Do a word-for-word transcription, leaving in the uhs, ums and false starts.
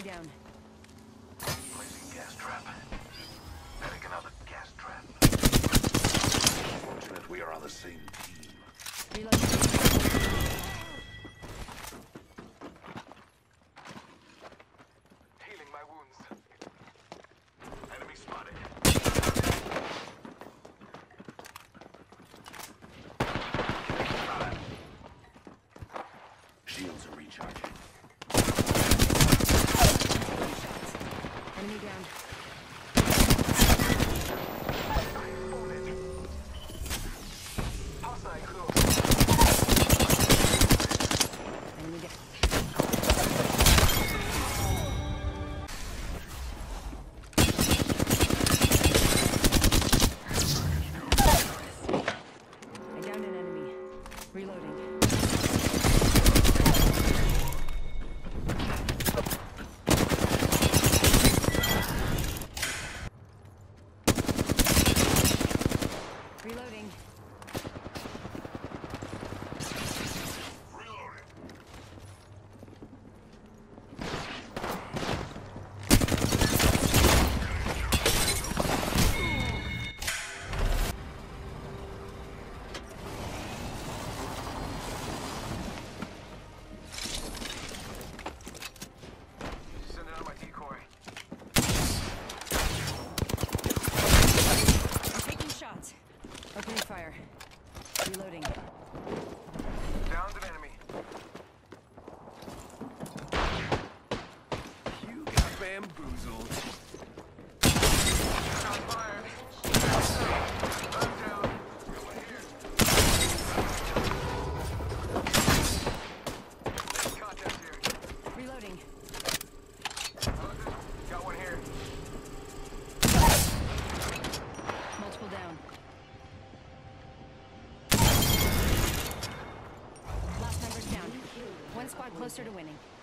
down. Placing gas trap. Setting another gas trap. Fortunate we are on the same team. Reloading. Healing my wounds. Enemy spotted. Shields are recharging. Enemy down. Enemy down. I downed an enemy. Reloading. Reloading. Send out my decoy. I'm taking shots. Opening fire. Reloading. Downed an enemy. You got bamboozled. Shot fired. I'm down. Over here. Contact here. Reloading. Got one here. Multiple down. Last member's down. One squad closer to winning.